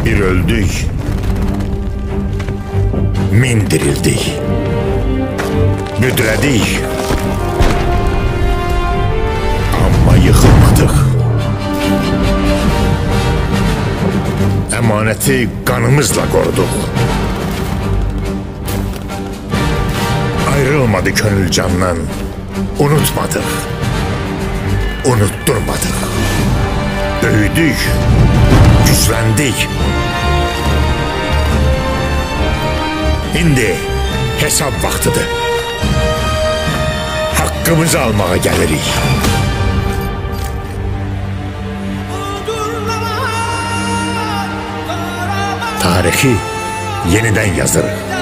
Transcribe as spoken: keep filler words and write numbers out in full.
Bir öldük, min dirildik, büdrədik, amma yıxılmadıq. Əmanəti qanımızla qoruduq. Ayrılmadı könül candan, unutmadıq, unutturmadıq. Böyüdük, gücləndik. İndi hesab vaxtıdır. Haqqımızı almağa gəlirik. Tarixi yenidən yazırıq.